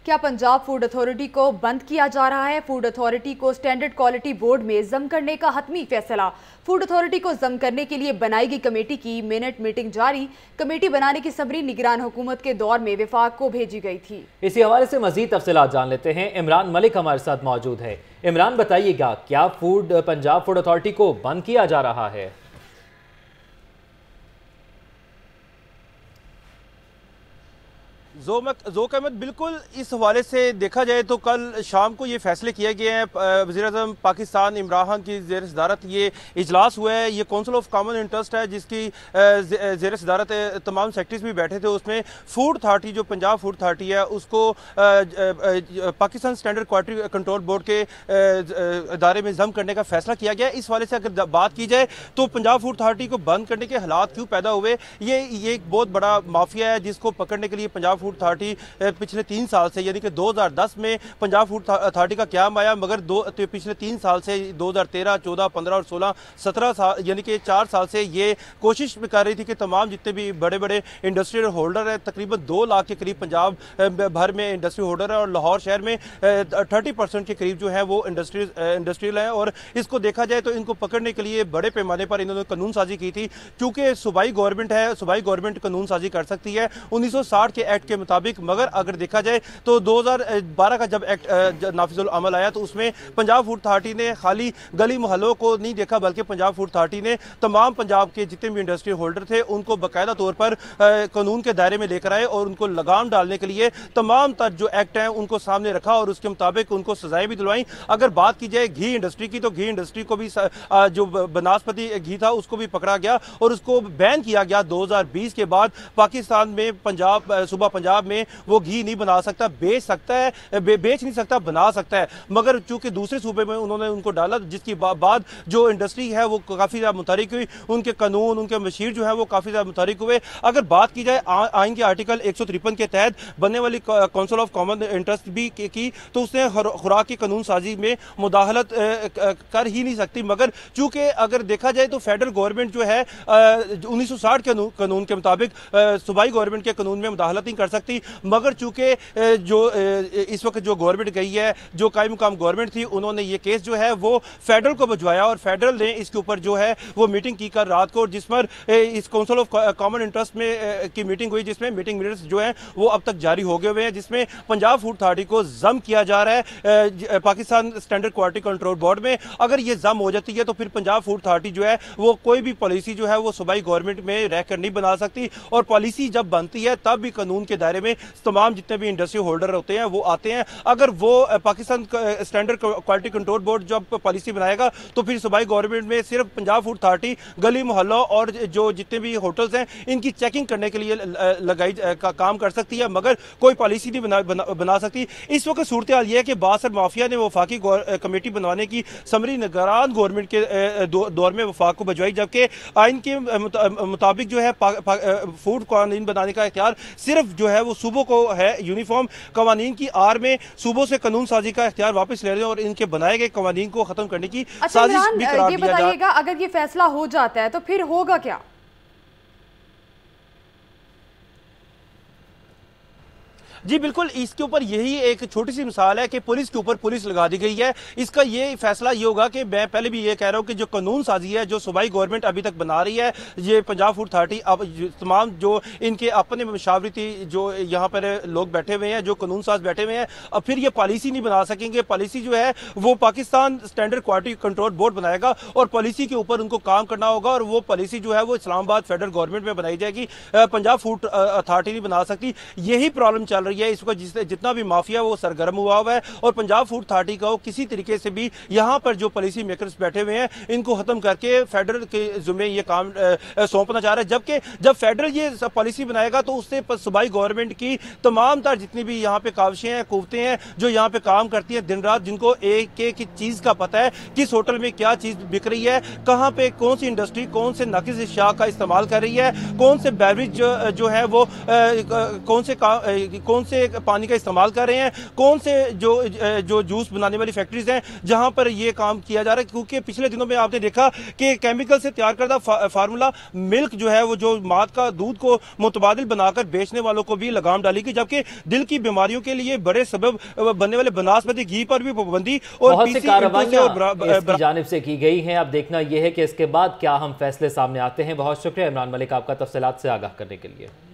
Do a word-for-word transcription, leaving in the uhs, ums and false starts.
क्या Punjab food authority को बंद किया जा रहा है? फूड अथॉरिटी को स्टैंडर्ड क्वालिटी बोर्ड में जम करने का हतमी फैसला। फूड अथॉरिटी को जम करने के लिए बनाई गई कमेटी की मिनट मीटिंग जारी। कमेटी बनाने की समरी निगरान हुकूमत के दौर में विफाक को भेजी गई थी। इसी हवाले से मजीद तफसीलात जान लेते हैं। इमरान मलिक हमारे साथ मौजूद है। इमरान, बताइएगा, क्या फूड पंजाब फूड अथॉरिटी को बंद किया जा रहा है? ज़ोक अहमद, बिल्कुल इस हवाले से देखा जाए तो कल शाम को ये फैसले किए गए हैं। वज़ीर-ए-आज़म पाकिस्तान इमरान खान की ज़ेर सदारत ये इजलास हुआ है। ये काउंसिल ऑफ कॉमन इंटरेस्ट है जिसकी ज़ेर सदारत तमाम सेक्रेटरीज भी बैठे थे। उसमें फूड अथॉरिटी, जो पंजाब फूड अथॉरिटी है, उसको Pakistan standard quality control board के इदारे में जम करने का फैसला किया गया। इस हवाले से अगर बात की जाए तो पंजाब फूड अथॉरिटी को बंद करने के हालात क्यों पैदा हुए, ये ये एक बहुत बड़ा माफिया है जिसको पकड़ने के लिए पंजाब फूड अथॉरिटी पिछले तीन साल से, यानी कि दो हज़ार दस में पंजाब फूड अथॉरिटी का क्याम आया, मगर दो तो पिछले तीन साल से दो हज़ार तेरह, चौदह, पंद्रह और सोलह, सत्रह साल, यानी कि चार साल से ये कोशिश कर रही थी कि तमाम जितने भी बड़े बड़े इंडस्ट्रियल होल्डर हैं, तकरीबन दो लाख के करीब पंजाब भर में इंडस्ट्री होल्डर है और लाहौर शहर में थर्टी परसेंट के करीब जो है वो इंडस्ट्री इंडस्ट्रियल है। और इसको देखा जाए तो इनको पकड़ने के लिए बड़े पैमाने पर इन्होंने कानून साजी की थी। चूंकि सूबाई गवर्नमेंट है, सूबाई गवर्नमेंट कानून साजी कर सकती है उन्नीस सौ साठ के एक्ट के मुताबिक, मगर अगर देखा जाए तो दो हज़ार बारह का जब एक्ट नाफिजुल अमल आया तो उसमें पंजाब फूड अथॉरिटी ने खाली गली मोहल्लों को नहीं देखा, बल्कि पंजाब फूड अथॉरिटी ने तमाम पंजाब के जितने भी इंडस्ट्री होल्डर थे उनको बाकायदा तौर पर कानून के दायरे में लेकर आए और उनको लगाम डालने के लिए तमाम तर जो एक्ट हैं उनको सामने रखा और उसके मुताबिक उनको सजाएं भी दिलवाई। अगर बात की जाए घी इंडस्ट्री की, तो घी इंडस्ट्री को भी जो बनास्पति घी था उसको भी पकड़ा गया और उसको बैन किया गया। दो हज़ार बीस के बाद पाकिस्तान में पंजाब सूबा पंजाब में वो घी नहीं बना सकता, बेच सकता है, बे, बेच नहीं सकता, बना सकता है, मगर चूंकि दूसरे सूबे में उन्होंने उनको डाला, जिसकी बा, बाद जो इंडस्ट्री है वो काफ़ी ज़्यादा मुतारिक हुई, उनके कानून, उनके मशीर जो है वो काफ़ी ज़्यादा मुतारिक हुए। अगर बात की जाए आइन के आर्टिकल एक सौ तिरपन के तहत बनने वाली काउंसिल ऑफ कॉमन इंटरेस्ट भी की, तो उसने खुराक की कानून साजी में मुदाखलत कर ही नहीं सकती। मगर चूंकि अगर देखा जाए तो फेडरल गवर्नमेंट जो है उन्नीस सौ साठ के कानून के मुताबिक सूबाई गवर्नमेंट के कानून में मुदाखलत नहीं कर सकती, मगर चूंकि जो इस वक्त जो गवर्नमेंट गई है, जो कायम मुकाम गवर्नमेंट थी, उन्होंने ये केस जो है वो फेडरल को भिजवाया और फेडरल ने इसके ऊपर जो है वो मीटिंग की कर रात को, जिस पर इस काउंसिल ऑफ कॉमन इंटरेस्ट में की मीटिंग हुई, जिसमें मीटिंग मिनट्स जो है वो अब तक जारी हो गए हुए हैं, जिसमें पंजाब फूड अथॉरिटी को जम किया जा रहा है Pakistan standard quality control board में। अगर ये जम हो जाती है तो फिर पंजाब फूड अथॉरिटी जो है वो कोई भी पॉलिसी जो है वो सूबाई गवर्नमेंट में रहकर नहीं बना सकती, और पॉलिसी जब बनती है तब भी कानून के दायरे में तमाम जितने भी इंडस्ट्री होल्डर होते हैं वो आते हैं। अगर वो Pakistan standard quality control board जब पॉलिसी बनाएगा तो फिर सूबाई गवर्नमेंट में सिर्फ पंजाब फूड अथॉरिटी गली मोहल्लों और जो जितने भी होटल्स हैं इनकी चेकिंग करने के लिए लगाई का काम कर सकती है, मगर कोई पॉलिसी नहीं बना, बना, बना सकती। इस वक्त सूरत हाल यह है कि बासर माफिया ने वफाकी कमेटी बनवाने की समरी निगरान गवर्नमेंट के दौर में वफाक को भिजवाई, जबकि आइन के मुताबिक जो है फूड कानून बनाने का इख्तियार सिर्फ जो है वो सूबों को है। यूनिफॉर्म कवानीन की आड़ में सूबों से कानून साजी का इख्तियार वापस ले रहे हैं और इनके बनाए गए कवानीन को खत्म करने की साजिश भी करार दिया जा रहा है। अगर ये फैसला हो जाता है तो फिर होगा क्या? जी बिल्कुल, इसके ऊपर यही एक छोटी सी मिसाल है कि पुलिस के ऊपर पुलिस लगा दी गई है। इसका ये फैसला ये होगा कि मैं पहले भी ये कह रहा हूँ कि जो कानून साजी है जो सूबाई गवर्नमेंट अभी तक बना रही है, ये पंजाब फूड अथॉरिटी, अब तमाम जो इनके अपने मशावरती जो यहाँ पर लोग बैठे हुए हैं, जो कानून साज बैठे हुए हैं, अब फिर ये पॉलिसी नहीं बना सकेंगे। पॉलिसी जो है वो Pakistan standard quality control board बनाएगा और पॉलिसी के ऊपर उनको काम करना होगा, और वो पॉलिसी जो है वो इस्लामाबाद फेडरल गवर्नमेंट में बनाई जाएगी, पंजाब फूड अथॉरिटी नहीं बना सकती। यही प्रॉब्लम चल रही है इस वक्त, जिससे जितना भी माफिया वो सरगर्म हुआ हुआ है, और पंजाब फूड अथॉरिटी को किसी तरीके से भी यहाँ पर जो पॉलिसी मेकर्स बैठे हुए हैं इनको खत्म करके फेडरल के जुम्मे ये काम सौंपना चाह रहा है। जबकि जब फेडरल ये पॉलिसी बनाएगा तो उससे सूबाई गवर्नमेंट की तमाम तर जितनी भी यहाँ पे काविशें हैं, कुव्वतें हैं जो यहाँ पे काम करती हैं दिन रात, जिनको एक एक चीज का पता है किस होटल में क्या चीज बिक रही है, कहाँ पे कौन सी इंडस्ट्री कौन से नाकिस इशाक का इस्तेमाल कर रही है, कौन से बेवरेज जो, जो है वो कौन से कौन कौन से पानी का इस्तेमाल कर रहे हैं, कौन से जो जो जूस बनाने वाली फैक्ट्रीज हैं जहां पर ये काम किया जा रहा है। क्योंकि पिछले दिनों में आपने देखा कि केमिकल से तैयार करदा फा, फार्मूला मिल्क जो है वो जो माद का दूध को मुतबादिल बनाकर बेचने वालों को भी लगाम डाली गई, जबकि दिल की बीमारियों के लिए बड़े सबब बनने वाले बनास्पति घी पर भी पाबंदी और बहुत सी कार्रवाइयां जानिब से की गई हैं। अब देखना यह है कि इसके बाद क्या हम फैसले सामने आते हैं। बहुत शुक्रिया इमरान मलिक आपका तफसीलात से आगाह करने के लिए।